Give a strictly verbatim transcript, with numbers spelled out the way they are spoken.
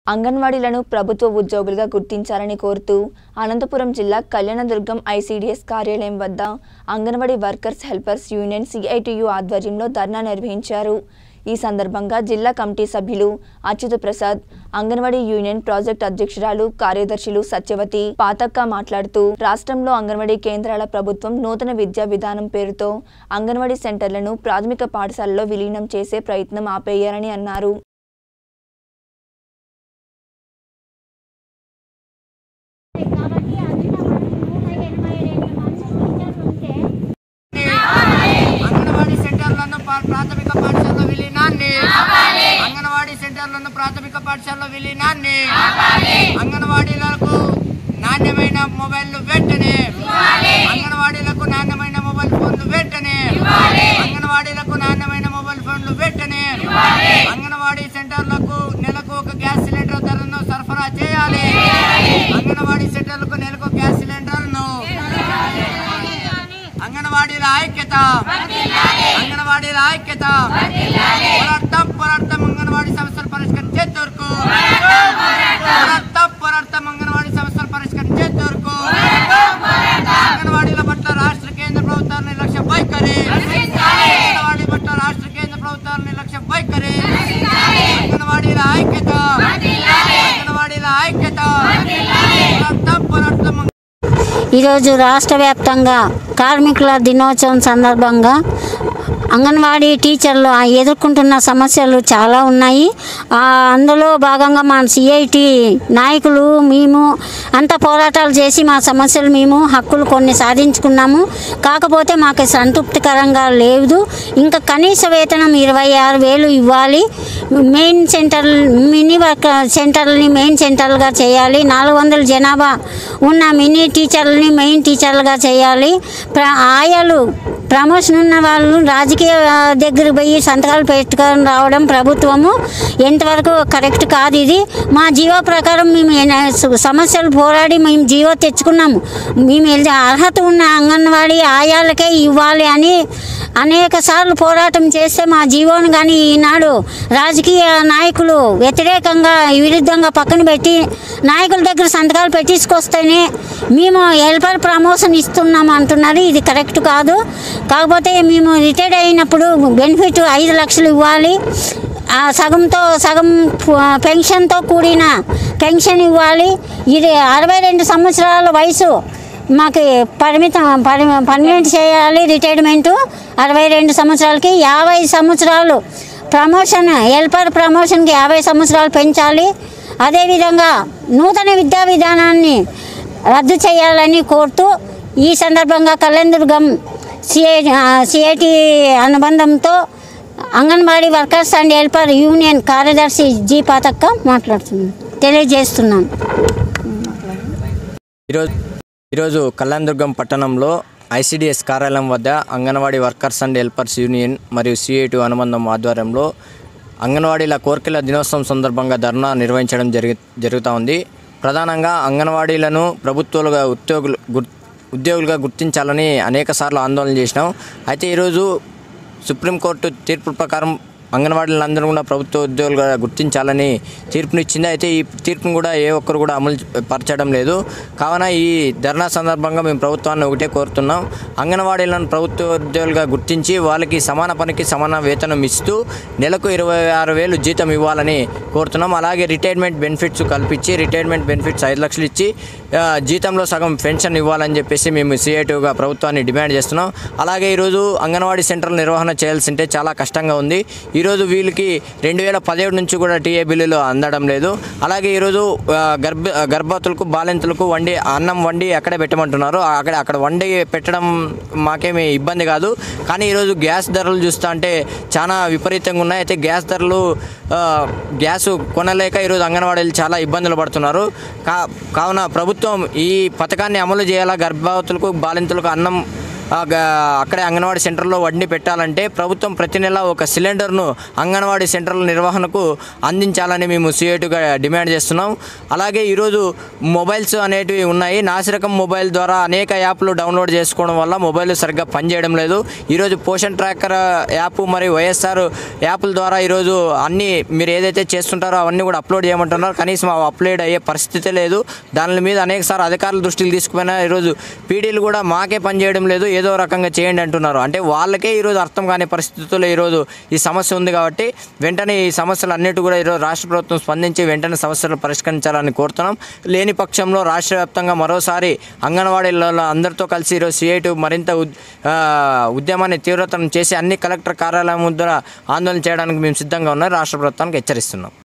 అంగన్వాడీలను ప్రభుత్వ ఉద్యోగులుగా గుర్తించాలని కోరుతూ అనంతపురం జిల్లా కళ్యాణదుర్గం ఐసీడీఎస్ కార్యాలయం వద్ద Anganwadi workers helpers union CITU ఆధ్వర్యంలో ధర్నా నిర్వహించారు। ఈ సందర్భంగా జిల్లా కమిటీ సభ్యులు అచ్యుత ప్రసాద్, అంగన్వాడీ యూనియన్ ప్రాజెక్ట్ అధ్యక్షురాలు కార్యదర్శులు సత్యవతి పాతక్క మాట్లాడుతూ రాష్ట్రంలో అంగన్వాడీ కేంద్రాల ప్రభుత్వం నూతన విద్యా విధానం పేరుతో అంగన్వాడీ సెంటర్లను ప్రాథమిక పాఠశాలలో విలీనం చేసే ప్రయత్నం ఆపేయాలని అన్నారు। ప్రాథమిక పాఠశాల విలీనాన్ని అంగన్వాడీ సెంటర్లను ప్రాథమిక పాఠశాల విలీనాన్ని అంగన్వాడీలకు నాణ్యమైన మొబైల్లు వెంటనే అంగన్వాడీలకు నాణ్యమైన మొబైల్ ఫోన్లు వెంటనే అంగన్వాడీలకు నాణ్యమైన మొబైల్ ఫోన్లు వెంటనే అంగన్వాడీ సెంటర్లకు నెలకు ఒక గ్యాస్ సిలిండర్ ధరను సరఫరా చేయాలి। అంగన్వాడీ సెంటర్లకు నెలకు గ్యాస్ సిలిండర్ను అంగన్వాడీల ఐక్యత అంగన్వాడీల ఐక్యత పోరాటం పోరాటం అంగన్వాడీ సమస్యలు పరిష్కరించేంత వరకు పోరాటం పోరాటం అంగన్వాడీ సమస్యలు పరిష్కరించేంత వరకు అంగన్వాడీల పట్ల రాష్ట్ర కేంద్ర ప్రభుత్వాల నిర్లక్ష్య వైఖరి అంగన్వాడీ పట్ల రాష్ట్ర కేంద్ర ప్రభుత్వాల నిర్లక్ష్య వైఖరి అంగన్వాడీల ఐక్యత అంగన్వాడీల ఐక్యత పోరాటం పోరాటం। ఈరోజు రాష్ట్ర వ్యాప్తంగా కార్మికుల దినోత్సవం సందర్భంగా అంగన్వాడీ టీచర్లు ఎదుర్కొంటున్న సమస్యలు చాలా ఉన్నాయి। అందులో భాగంగా మా సిఐటి నాయకులు మేము అంత పోరాటాలు చేసి మా సమస్యలు మేము హక్కులు కొన్ని సాధించుకున్నాము। కాకపోతే మాకు సంతృప్తికరంగా లేదు। ఇంకా కనీస వేతనం ఇరవై ఆరు వేలు ఇవ్వాలి। మెయిన్ సెంటర్ మినీ వర్క్ సెంటర్ని మెయిన్ సెంటర్లుగా చేయాలి। నాలుగు వందల జనాభా ఉన్న మినీ టీచర్లని మెయిన్ టీచర్లుగా చేయాలి। ప్ర ఆయాలు ప్రమోషన్ ఉన్న వాళ్ళు రాజకీయ దగ్గర పోయి సంతకాలు పెట్టుకొని రావడం ప్రభుత్వము ఎంతవరకు కరెక్ట్ కాదు। ఇది మా జీవో ప్రకారం మేము సమస్యలు పోరాడి మేము జీవో తెచ్చుకున్నాము। మేము అర్హత ఉన్న అంగన్వాడీ ఆయాలకే ఇవ్వాలి అని అనేక సార్లు పోరాటం చేస్తే మా జీవోను కానీ ఈనాడు రాజకీయ నాయకులు వ్యతిరేకంగా విరుద్ధంగా పక్కన పెట్టి నాయకుల దగ్గర సంతకాలు పెట్టించుకొస్తేనే మేము హెల్పర్ ప్రమోషన్ ఇస్తున్నాము అంటున్నారు। ఇది కరెక్ట్ కాదు। కాకపోతే మేము రిటైర్డ్ అయినప్పుడు బెనిఫిట్ ఐదు లక్షలు ఇవ్వాలి। సగంతో సగం పెన్షన్తో కూడిన పెన్షన్ ఇవ్వాలి। ఇది అరవై రెండు సంవత్సరాల వయసు మాకు పరిమితం పరి పర్మనెంట్ చేయాలి। రిటైర్మెంటు అరవై రెండు సంవత్సరాలకి యాభై సంవత్సరాలు ప్రమోషన్ హెల్పర్ ప్రమోషన్కి యాభై సంవత్సరాలు పెంచాలి। అదేవిధంగా నూతన విద్యా విధానాన్ని రద్దు చేయాలని కోరుతూ ఈ సందర్భంగా కళ్యాణదుర్గం సిఐ సిఐటి అనుబంధంతో Anganwadi workers and helper union కార్యదర్శి జి పాతక్క మాట్లాడుతున్నాను తెలియజేస్తున్నాను। ఈరోజు ఈరోజు కళ్యాణదుర్గం పట్టణంలో ఐసీడీఎస్ కార్యాలయం వద్ద Anganwadi workers and helpers union మరియు సిఐటి అనుబంధం ఆధ్వర్యంలో అంగన్వాడీల కోర్కెల దినోత్సవం సందర్భంగా ధర్నా నిర్వహించడం జరుగు జరుగుతూ ఉంది। ప్రధానంగా అంగన్వాడీలను ప్రభుత్వాలుగా ఉద్యోగులు గుర్ ఉద్యోగులుగా గుర్తించాలని అనేక సార్లు ఆందోళన చేసినాం। అయితే ఈరోజు సుప్రీంకోర్టు తీర్పు ప్రకారం అంగన్వాడీలందరూ కూడా ప్రభుత్వ ఉద్యోగులుగా గుర్తించాలని తీర్పునిచ్చింది। అయితే ఈ తీర్పును కూడా ఏ ఒక్కరు కూడా అమలు పరచడం లేదు। కావున ఈ ధర్నా సందర్భంగా మేము ప్రభుత్వాన్ని ఒకటే కోరుతున్నాం, అంగన్వాడీలను ప్రభుత్వ ఉద్యోగులుగా గుర్తించి వాళ్ళకి సమాన పనికి సమాన వేతనం ఇస్తూ నెలకు ఇరవై ఆరు వేలు జీతం ఇవ్వాలని కోరుతున్నాం। అలాగే రిటైర్మెంట్ బెనిఫిట్స్ కల్పించి రిటైర్మెంట్ బెనిఫిట్స్ ఐదు లక్షలు ఇచ్చి జీతంలో సగం పెన్షన్ ఇవ్వాలని చెప్పేసి మేము సిఐటిగా ప్రభుత్వాన్ని డిమాండ్ చేస్తున్నాం। అలాగే ఈరోజు అంగన్వాడీ సెంటర్ల నిర్వహణ చేయాల్సి ఉంటే చాలా కష్టంగా ఉంది। ఈరోజు వీళ్ళకి రెండు వేల పదిహేడు నుంచి కూడా టీఏ బిల్లులు అందడం లేదు। అలాగే ఈరోజు గర్భ గర్భవతులకు బాలింతలకు వండి అన్నం వండి అక్కడే పెట్టమంటున్నారు। అక్కడ అక్కడ వండి పెట్టడం మాకేమీ ఇబ్బంది కాదు, కానీ ఈరోజు గ్యాస్ ధరలు చూస్తా అంటే చాలా విపరీతంగా ఉన్నాయి। అయితే గ్యాస్ ధరలు గ్యాస్ కొనలేక ఈరోజు అంగన్వాడీలు చాలా ఇబ్బందులు పడుతున్నారు। కా కావున ప్రభుత్వం ఈ పథకాన్ని అమలు చేయాలా, గర్భవతులకు బాలింతలకు అన్నం అక్కడే అంగన్వాడీ సెంటర్లో వండి పెట్టాలంటే ప్రభుత్వం ప్రతి నెల ఒక సిలిండర్ను అంగన్వాడీ సెంటర్ల నిర్వహణకు అందించాలని మేము సిఐటిగా డిమాండ్ చేస్తున్నాం. అలాగే ఈరోజు మొబైల్స్ అనేటివి ఉన్నాయి. నాసిరకం మొబైల్ ద్వారా అనేక యాప్లు డౌన్లోడ్ చేసుకోవడం వల్ల మొబైల్ సరిగ్గా పనిచేయడం లేదు. ఈరోజు పోషన్ ట్రాకర్ యాప్ మరియు వైఎస్ఆర్ యాప్ల ద్వారా ఈరోజు అన్నీ మీరు ఏదైతే చేస్తుంటారో అవన్నీ కూడా అప్లోడ్ చేయమంటున్నారు. కనీసం అవి అప్లోడ్ అయ్యే పరిస్థితి లేదు. దాని మీద అనేక సార్లు అధికారుల దృష్టికి తీసుకుపోయినా ఈరోజు పీడీలు కూడా మాకే పనిచేయడం లేదు, ఏదో రకంగా చేయండి అంటున్నారు. అంటే వాళ్ళకే ఈరోజు అర్థం కాని పరిస్థితుల్లో ఈరోజు ఈ సమస్య ఉంది. కాబట్టి వెంటనే ఈ సమస్యలు అన్నిటి కూడా ఈరోజు రాష్ట్ర ప్రభుత్వం స్పందించి వెంటనే సమస్యలు పరిష్కరించాలని కోరుతున్నాం. లేని పక్షంలో రాష్ట్ర వ్యాప్తంగా మరోసారి అంగన్వాడీలలో అందరితో కలిసి ఈరోజు సిఐటి మరింత ఉద్యమాన్ని తీవ్రతరం చేసి అన్ని కలెక్టర్ కార్యాలయం ముందర ఆందోళన చేయడానికి మేము సిద్ధంగా ఉన్నాం. రాష్ట్ర ప్రభుత్వానికి హెచ్చరిస్తున్నాం.